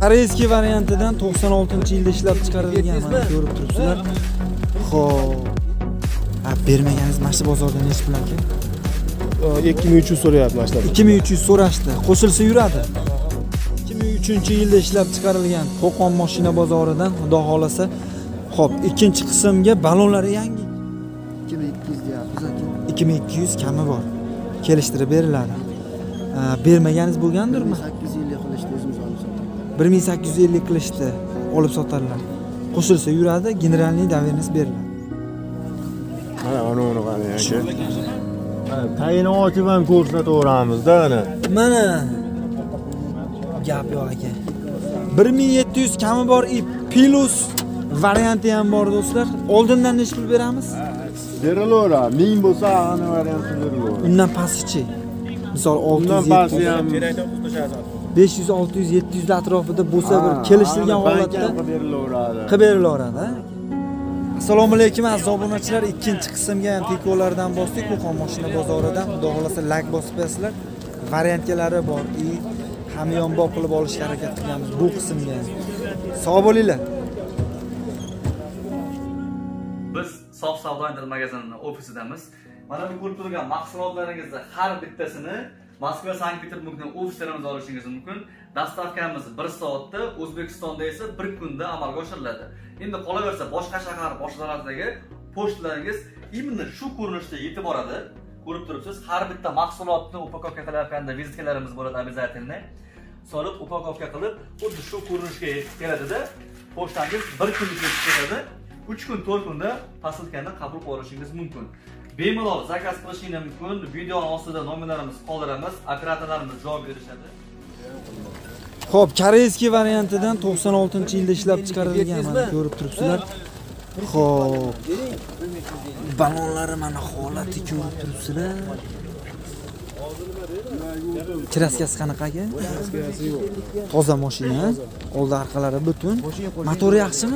Koreyskiy variantidan 96-yilda ishlab chiqarilgan, mana ko'rib turibsizlar. Xo'p. Bermaganingiz mana shu bozorda necha pul aka? 2300 so'rayapti mana shular. 2300 so'rashdi. Qo'shilsa yuradi. 2003-yilda ishlab chiqarilgan Qo'qon mashina bozoridan, xudo xolasa. Xo'p, ikkinchi qismga balonlari yangi. 2200 deyapmiz aka. 2200 kami bor. Kelishtirib beriladi. Bermaganingiz bo'lgandirmi? 1850 qilishdi o'zimiz olib sotdik. 1850 qilishdi, olib sotarlar. Qo'shilsa yuradi, generalniy davernis beriladi. Mana uni qarang aka. Tayini ochib ham ko'rsataveramiz-da ana. Mana gap yo'q aka. 1700 kami bor ip plus varianti ham bor do'stlar. Oldindan necha pul beramiz? Berilaveradi. 1000 bo'lsa ana varianti berilaveradi. Undan pastchi. Misol 600 500 600 700 atrofida bo'lsa bir kelishilgan holatda qilib berilaveradi. Assalomu alaykum aziz obunachilar, ikkinchi qismga ham tikolardan bosdik, Qo'qon mashina bozoridan. Xudo xolasa like bosib qo'yasizlar. Variantlari bor. Hamyonbop qilib olishga harakat qilamiz bu qismga. Sog' bo'linglar. Biz Sof savdo magazinining ofisidamiz. Mana bu ko'rib turgan mahsulotlaringizni har bittasini Moskva, Sankt-Peterburgdan ofislarimiz olishingiz mumkin. Dastavkamiz 1 soatda, O'zbekistonda esa 1 kunda amalga oshiriladi. Endi qolaversa boshqa shahar boshqalardagi pochtalaringiz именно shu ko'rinishda yetib boradi. Ko'rib turibsiz, har bitta mahsulotni upakovka qilayotganda vizitkalarimiz bo'ladi обязательно. Solib upakovka qilib, xuddi shu ko'rinishga yetib keladi-da, pochtangiz 1 kun ichida keladi. 3 kun 4 kunda posilkani qabul qilishingiz mumkin. Bemalol zakaz qilishingiz mumkin. Video ostida nomerlarimiz qoldiramiz, operatorlarimiz javob berishadi. Xo'p, koreyskiy variantidan 96-yilda ishlab chiqarilgan, mana ko'rib turibsizlar. Xo'p. Balonlari mana holati ko'rib turibsizlar. Kraskasi qanaqa aka? Kraskasi yo'q. Toza mashina, oldi orqalari butun. Motori yaxshimi?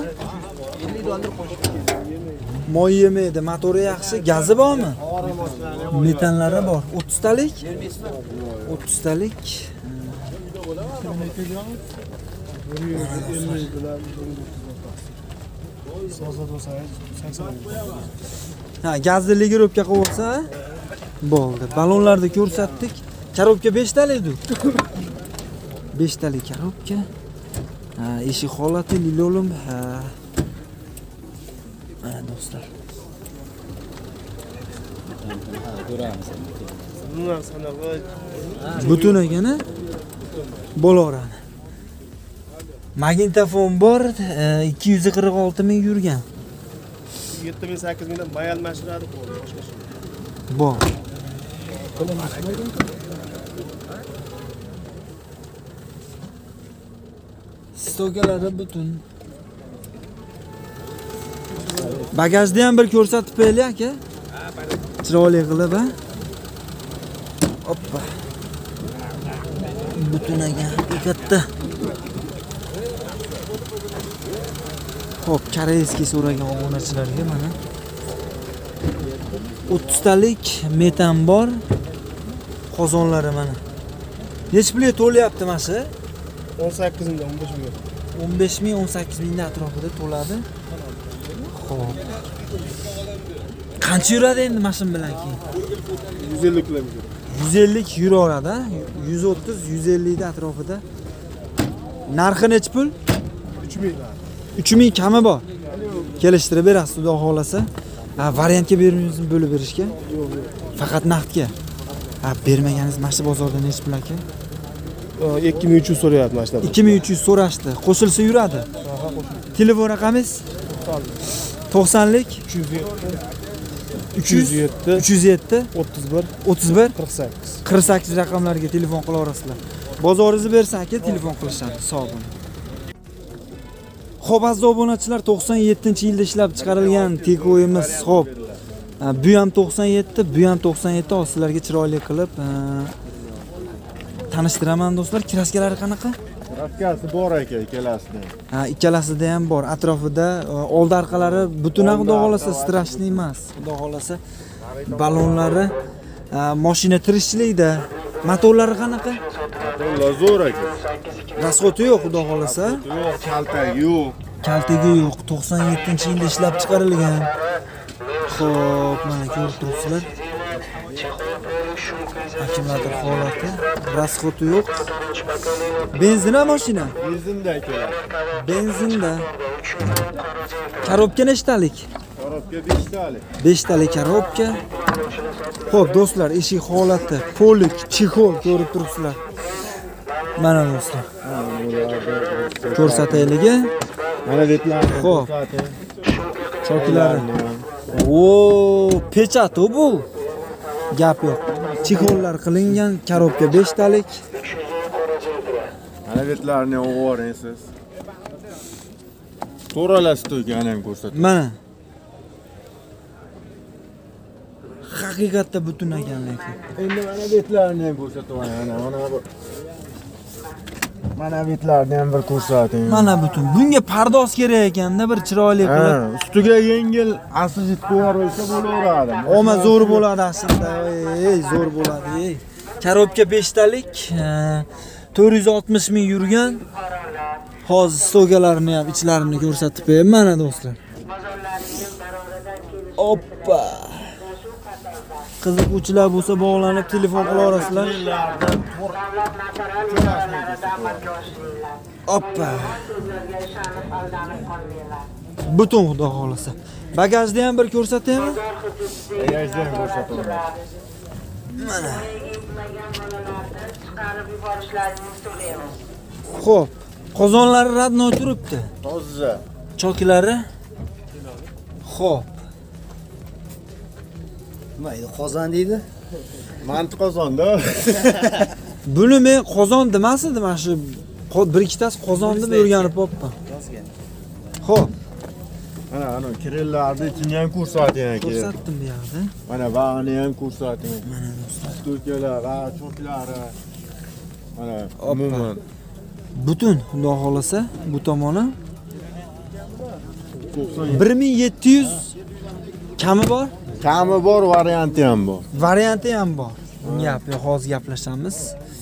Moy yemaydi, motori yaxshi, gazi bormi? Metanlari bor. 30 talik? 30 talik. Ha, gazli ligirobka qilib olsa bo'ldi. Balonlarni ko'rsatdik. Korobka 5 talik-ku. 5 talik korobka. Ha, eshik holati lilolim. Ha. Mana do'stlar. Butun ekana bo'laveradi. Magnitofon bor, 246 ming yurgan. 7 ming 8 mingdan mayal mashiradi boshqa şey. Bor. Stokalari butun. Bagajni ham bir ko'rsatib qo'yaylik aka. Chiroyli qilib, ha? Hoppa. Butun ekan, katta. Xo'p, koreyskiy so'ragan obunachilarga mana 30 talik metan bor. Qozonlari mana. Necha pulga to'layapti mana shu? 18 mingdan 15 ming. 15 ming 18 mingdan atrofida to'ladi. Xo'p. Qancha yuradi endi mashin bilan keyin? 150 kilometr. 150 yuraveradi, 130 150 da atrofida. Narxi necha pul? 3000. 3000 kami bor. Kelishtirib berasiz, xudo xolasa. Variantga bermaysiz bo'lib berishga? Yo'q. Faqat naqdga. Bermaganingiz mana shu bozorda necha pul aka? 2300 so'rayapti mana shular. 2300 so'rashdi. Qo'shilsa yuradi. Telefon raqamingiz? 90lik 307 31 48 raqamlarga telefon qila olasizlar. Bozoringizni bersa aka telefon qilishadi. Sog' bo'ling. Xo'p, aziz obunachilar, 97-yilda ishlab chiqarilgan Tiko'yimiz. Xo'p. Bu ham 97, bu ham 97. Sizlarga chiroyli qilib tanishtiraman do'stlar. Kraskalari qanaqa? Kraskasi bor ekan ikkalasida. Ha, ikkalasida ham bor. Atrofida oldi orqalari butun xudo xolasa strashni emas. Xudo xolasa balonlari mashina tirishchilikda. Motorlari qanaqa? Motorlar zo'r aka. Rasxoti yo'q, xudo xolasa. Yo'q, kaltagi yo'q. Kaltagi yo'q. 97-yilda ishlab chiqarilgan. Xo'p, mana ko'rib turibsizlar. Akkumulyator holati, rasxoti yo'q. Benzina mashina. Benzinda akalar. Benzinda. Korobka nechtalik? Korobka 5 talik. 5 talik korobka. Xo'p, do'stlar, eshik holati, polik, chexol ko'rib turibsizlar. Mana do'stlar. Ko'rsataylik. Mana deblarni Xo'p. ko'rsating. Chokilari. O, pechat bu. Gap yo'q. Chexollar qilingan, korobka 5 talik. Mana betlarni o'g'oring siz. To'ralasi to'ygani ham ko'rsating. Mana. Haqiqatda butun ekan lekin. Endi mana betlarni ham ko'rsataman. Mana bu. Mana betlarni ham bir ko'rsating. Mana butun. Bunga pardoz kerak ekanda, bir chiroyli qilib. Ustiga yengil asijit qo'yarsa bo'laveradi. Oma zo'r bo'ladi aslida. Ey, zo'r bo'ladi. Ey. Korobka 5 talik, 460 ming yurgan. Hozir stogalarni ham ichlarini ko'rsatib qo'yayman mana do'stlar. Oppa. Qiziquvchilar bo'lsa bog'lanib telefon qila olasizlar. Oppa. Butun xudo xolasa. Bagajda ham bir ko'rsataymi? Bagajda ham ko'rsataman. Mana. Xo'p, qozonlari radnoy turibdi. Toza. Chokilari. Xo'p. Mayda qozon deydi. Manti qozonda. Buni men qozon demasdim, mana shu bir ikkitasi qozon deb o'rganib qopman. Xo'p, Ana kirellarni ichini ham ko'rsating aka. ko'rsatdim bu yerda. Mana bani ham ko'rsating. Mana do'stlar. Stulkalar, choklari. Mana Oppa. umuman Butun xudo xolasa bu tomoni 97. 1700 kami bor, Kami bor, varianti ham bor. varianti ham bor. Gap yo'q, hozir gaplashamiz.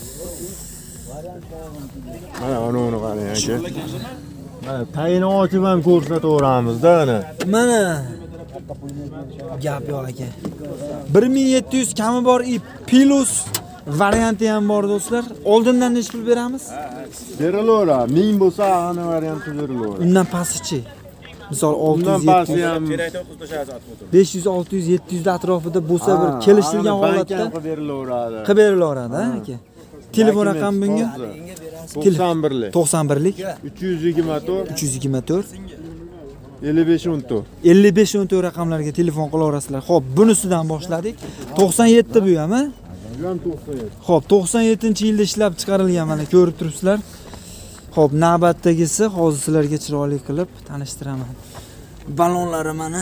Mana uni qarang aka. Mana tayini ochib ham ko'rsataveramiz-da ana. Mana gap yo'q aka. 1700 kami bor plus varianti ham bor do'stlar. Oldindan nech pul beramiz? Berilaveradi. 1000 bo'lsa ana varianti berilaveradi. Undan pastichi. Misol Undan 600 pasti 700 ham 500 600 700 atrofida bo'lsa bir kelishilgan holatda berilaveradi. qilib berilaveradi aka. Telefon raqami bunga 91lik 91lik 324 324 55 14. 55 14 raqamlarga telefon qilaverasizlar. Xo'p, bunisidan boshladik. 97 bu ham, ha? Bu ham 97. Xo'p, 97-yilda ishlab chiqarilgan, mana ko'rib turibsizlar. Xo'p, navbatdagisi hozir sizlarga chiroyli qilib tanishtiraman. Balonlari mana.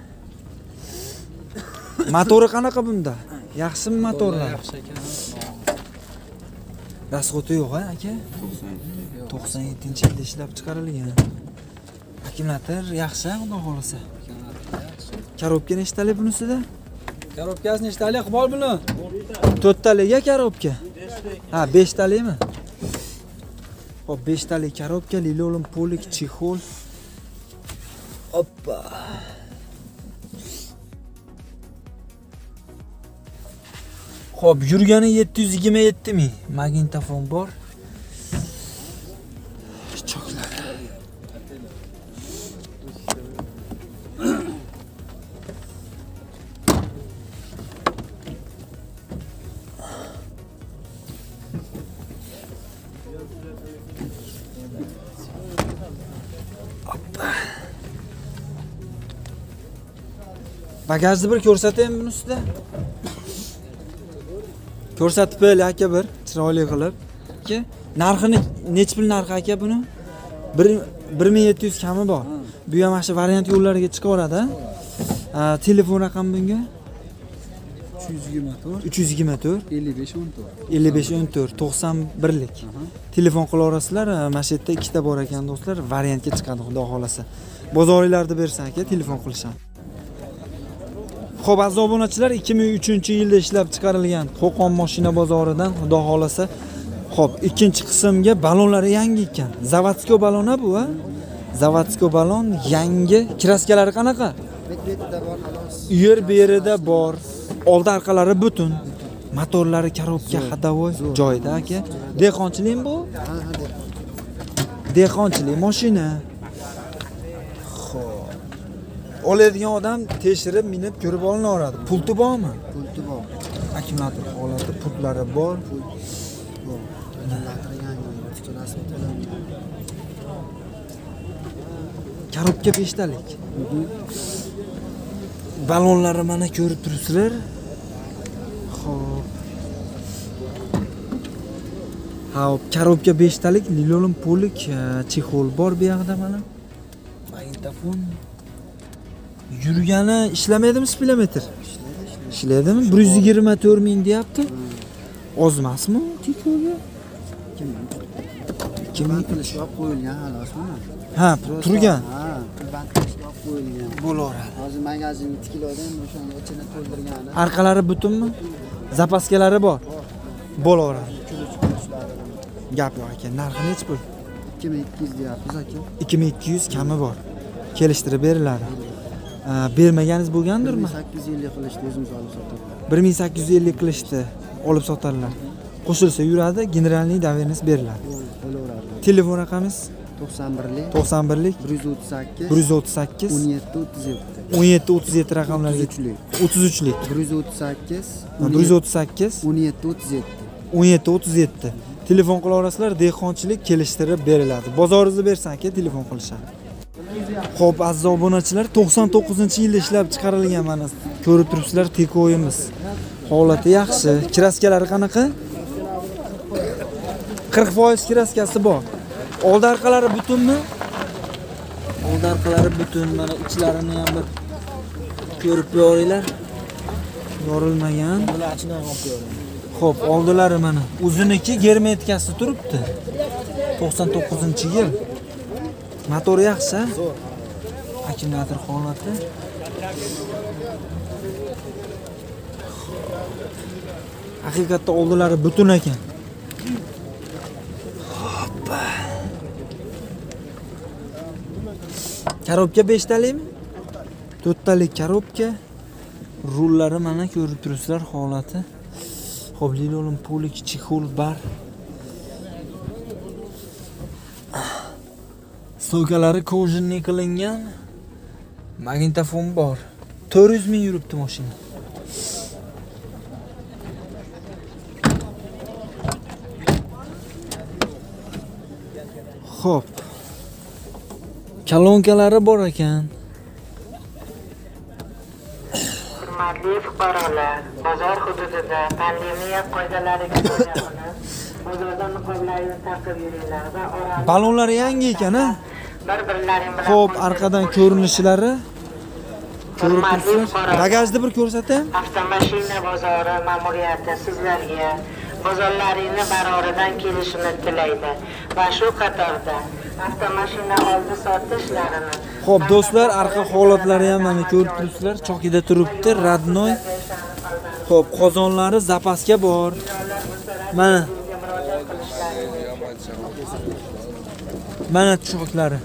Motori qanaqa bunda? Yaxshimi motorlar? Yaxshi ekan. Rasxoti yo'q, ha, aka? 97-yilda ishlab chiqarilgan. Akkumulyator yaxshi, xudo xolasa. Korobka nechtalik bunisida? Korobkasi nechtalik qilib ol buni? 4 taliga korobka. Ha, 5 talikmi? Hop, 5 talik korobka, lilolum polik, chexol. Oppa. Xo'p, yurgani 727 ming. Magnitofon bor. Choklar. Bagajni bir ko'rsataymi buni ustida? Ko'rsatib qo'yaylik aka bir, chiroyli qilib. Aka, narxini nech pul narxi aka buni? 1700 kami bor. Bu ham mana shu variant yo'llariga chiqaveradi. Telefon raqami bunga 324 55 14. 55 14 91lik. Telefon qilaverasizlar. Mana shu yerda ikkita bor ekan do'stlar, variantga chiqadi xudo xolasa. Bozoringlarda bersa aka, telefon qilisham. Xo'p, aziz obunachilar, 2003-yilda ishlab chiqarilgan Qo'qon mashina bozoridan xudo xolasa Xo'p, ikkinchi qismga balonlari yangi ekan. Zavodskiy balon bu, ha? Zavodskiy balon yangi. Kraskalari qanaqa? Bet-betida bor xolos. Yer berida bor. Oldi orqalari butun. Motorlari korobka hadavoy joyida aka. Dehqonchilik bu? Ha, deb. Dehqonchilik mashina. Xo'p. Oladigan odam tekshirib minib ko'rib olinaveradi. Pulti bormi? Pulti bor. Akkumulyator holati, pultlari bor. Bor. Akkumulyator yangi, rasmi to'la. Korobka 5 talik. Balonlari mana ko'rib turibsizlar. Xo'p. Hop, korobka 5 talik, nilon polik, chexol bor bu yoqda mana. Magnitofon. Yurgani ishlamaydimi spilometr? Ishlaydimi? 124 ming deyapti. Ozmasmi tikoga? Kim qilish olib qo'yilgan xolos mana. Ha, turgan. Ha, band qilish olib qo'yilgan. Bo'laveradi. Hozir magazin 2 kilodan o'shani ichini to'ldirgani. Arqalari butunmi? Zapaskalari bor. Bo'laveradi. Gap yo'q ekan. Narxi nechi pul? 2200 deyapmiz aka. 2200 kami bor. Kelishtirib beriladi. Bermaganingiz bo'lgandirmi? 1850 qilishdi o'zimiz olib sotdik. 1850 qilishdi, olib sotarlar. Qo'shilsa yuradi, generalniy davernis beriladi. Bo'laveradi. Telefon raqamingiz 91lik 91lik 138 138 1737 1737 raqamlarga 33lik 138 138 1737 1737 telefon qilaverasizlar, dehqonchilik kelishtirib beriladi. Bozoringizni bersan aka, telefon qilishadi. Xo'p, aziz obunachilar, 99-yilda ishlab chiqarilgan mana ko'rib turibsizlar, tekoyimiz. Holati yaxshi. Kraskalari qanaqa? 40% kraskasi bor. Oldi orqalari butunmi? Oldi orqalari butun, mana ichlarini ham bir ko'rib qo'yinglar. Yorilmagan. Xo'p, oldilari mana uzuniki germetikasi turibdi. 99-yil. Motor yaxshi. Akkumulyator holati. Haqiqatda oldilari butun ekan. Hoppa. Korobka 5 talikmi? 4 talik korobka. Rullari mana ko'rib turibsizlar holati. Xo'p, lilolin polik chexol bar. Stokalari kojinli qilingan. Magnitofon bor. 400 ming yuribdi mashina. Xo'p. Kolonkalari bor ekan. Hurmatli fuqarolar, bozor hududida pandemiya qoidalariga rioya bozorda niqoblarni taqib yuringlar va oraliq Balonlari yangi ekan, ha? bir-birlaring bilan Xo'p, arqadan ko'rinishlari. Ko'rib Hurmatli turibsizlar. fuqarolar, Bagajni bir ko'rsatayim. avtomashina bozori ma'muriyati sizlarga bozorlaringni baroridan kelishini tilaydi va shu qatorda avtomashina oldi sotish ishlarini Xo'p, do'stlar, arqa holatlari ham mana ko'rib turibsizlar. Chokida turibdi, radnoy. Xo'p, qozonlari zapaska bor. Mana. Mana choklari.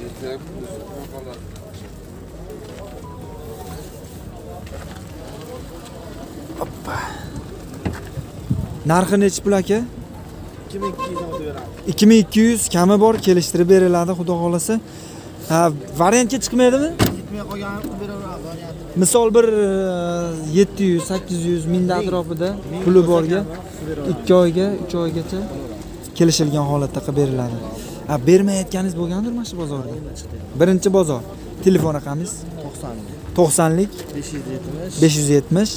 Hoppa. Narxi nechi pul aka? 2200 kami bor, kelishtirib beriladi, xudo xolasa. Ha, variantga chiqmaydimi? Yetmay qolgan beraveradi. Misol bir 700, 800 ming atrofida puli borga 2 oyga, 3 oygacha kelishilgan holatda qilib beriladi. Ha, bermayotganingiz bo'lgandirmi shu bozorda? Birinchi bozor. Telefon raqamingiz 90lik 570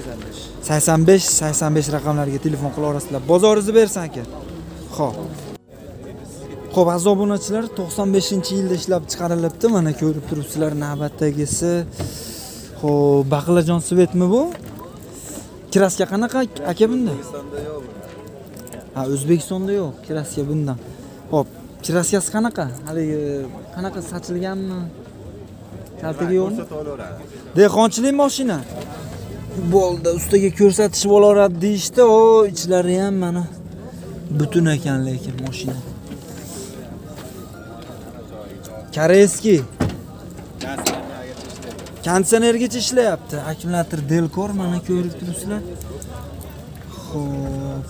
85 raqamlariga telefon qilaverasizlar. Bozoringizni bersan aka. Xo'p. Xo'p, aziz obunachilar, 95-yilda ishlab chiqarilibdi. Mana ko'rib turibsizlar navbatdagisi. Xo'p, baqlajon svetmi bu? Kraska qanaqa aka bunda? O'zbekistonda yo'q. Ha, O'zbekistonda yo'q, kraska bundan. Xo'p, kraskasi qanaqa? Haligi qanaqa sachilganmi? Kaltaga yo'qmi? Dehqonchilik mashina. Bo'ldi, ustiga ko'rsatishib olaveradi deyishdi. O, ichlari ham mana Butun ekan lekin mashina. Koreyskiy. Konditsionergacha ishlayapti. Akkumulyator Delcor mana ko'rib turibsizlar. Xo'p.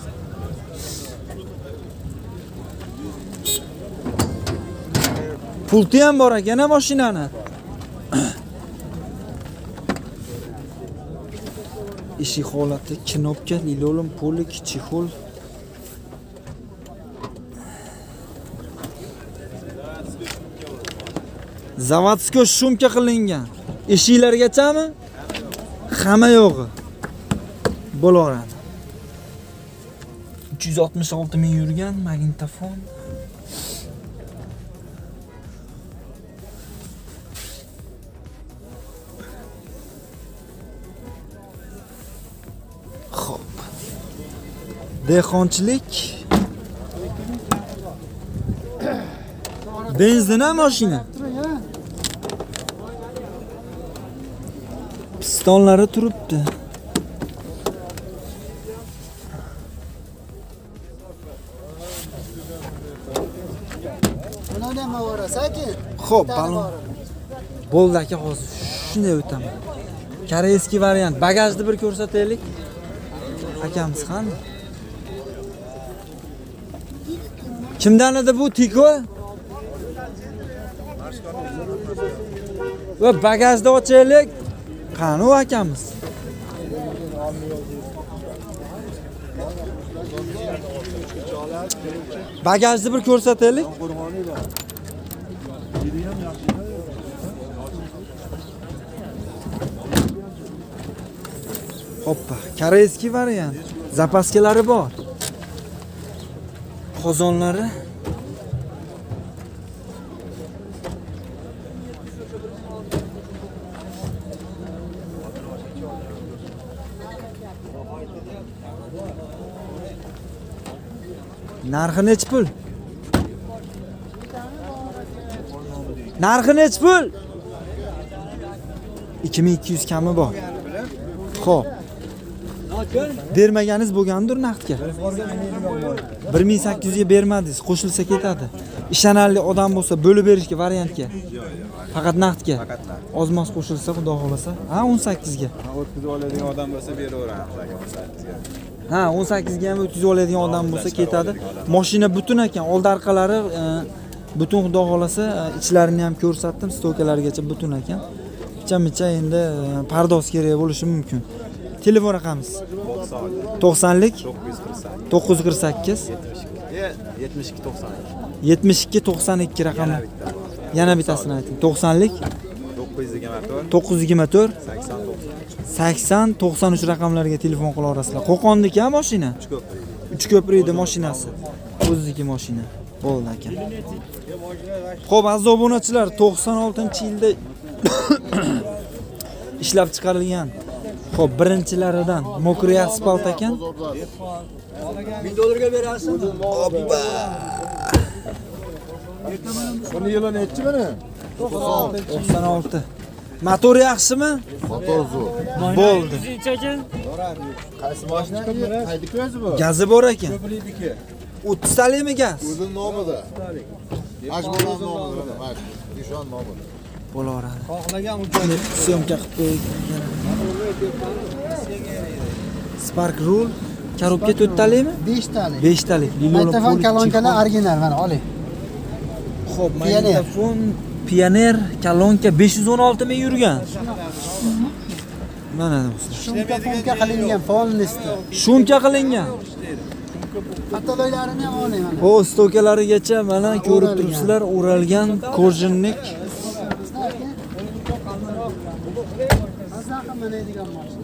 Pulti ham bor ekan mashinani. Eshik holati, knopka, lilolum, polik, chexol. Zavodskiy shumka qilingan. Eshiklargachami? Hamma yo'g'i. Bo'laveradi. 366 ming yurgan magnitofon. Xo'p. Dehqonchilik. Benzina mashina. Pistonlari turibdi. Buni nima o'rasakin? Xo'p, balon. Bo'ldi aka, hozir shunday o'taman. Koreyskiy variant. Bagajni bir ko'rsataylik. Akamiz qani? Kimdan edi bu Tiko? Va bagajni ochaylik. Qani u akamiz? Bagajni bir ko'rsataylik. Hoppa, koreyskiy variant. Zapaskalari bor. Qozonlari. Narxi nech pul? Narxi nech pul? 2200 kami bor. Xo'p. Bermaganiz bo'lgandir naqdga. 1800 ga bermadingiz, qo'shilsa ketadi. Ishonarli odam bo'lsa bo'lib berishga variantga. Faqat naqdga. Ozmoz qo'shilsa, xudo xolasa. Ha, 18 ga. O'tkazib oladigan odam bo'lsa beraveramiz aka 18 ga. Ha, 18 ga ham o'tkazib oladigan odam bo'lsa ketadi. Mashina butun ekan, old orqalari butun, xudo xolasa, ichlarini ham ko'rsatdim, stokalargacha butun ekan. Picha endi pardoz kerak bo'lishi mumkin. Telefon raqamingiz 90lik 948 72 92 raqami. Yana bittasini ayting. 90lik 924 80 93 raqamlariga telefon qila olasizlar. Qo'qondagi mashina. 3 ko'prikda mashinasi. O'zidagi mashina. Bo'ldi aka. Xo'p, aziz obunachilar, 96-yilda ishlab chiqarilgan. Xo'p, birinchilaridan mokriy asfalt ekan. $1000 berasiz. Hoppa. Buni yili nechi buni? 96. Motor yaxshimi? Motor zo'r. Bo'ldi. Qaysi mashina? Qaydiki o'zi bu? Gazi bor ekan. Ko'plikniki. 30 talikmi gaz? O'zining nomida. Majburan nomida, mana. Nishon nomida. Bo'laveradi. Xohlagan Syomka qilib Spark Rule korobka 4 talikmi? 5 talik. 5 talik. Magnitofon kolonkalar original mana oling. Xo'p, magnitofon Pioneer kolonka 516 ming yurgan. Mana do'stlar. Shumka qilingan polnisda. Shumka qilingan. Patologiyarini ham oling mana. O stokalarigacha mana ko'rib turibsizlar, o'ralgan korjinlik. Azaqa mana degan mashina.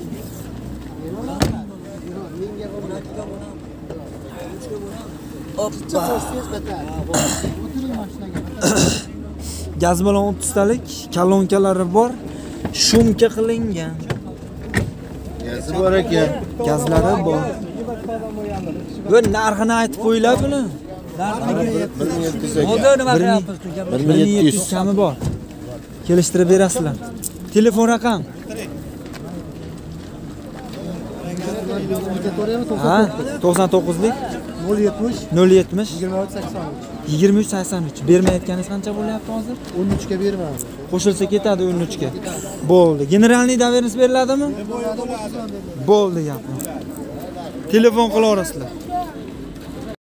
Gaz bilan 30 talik, kolonkalari bor, shumka qilingan. Gazi bor ekan. Gazlari bor. Bu narxini aytib qo'yinglar buni. 1700 ekan. Hozir nima qilyapmiz? 1700 kami bor. Kelishtirib berasizlar. Telefon raqam. Ha, 99lik 070 070 23 83. 2383. Bermayotganingiz qancha bo'lyapti hozir? 13 ga bermadi. Qo'shilsa ketadi 13 ga. Bo'ldi. Generalniy daverniz beriladimi? Bo'ldi gapni. Telefon qilaverasizlar.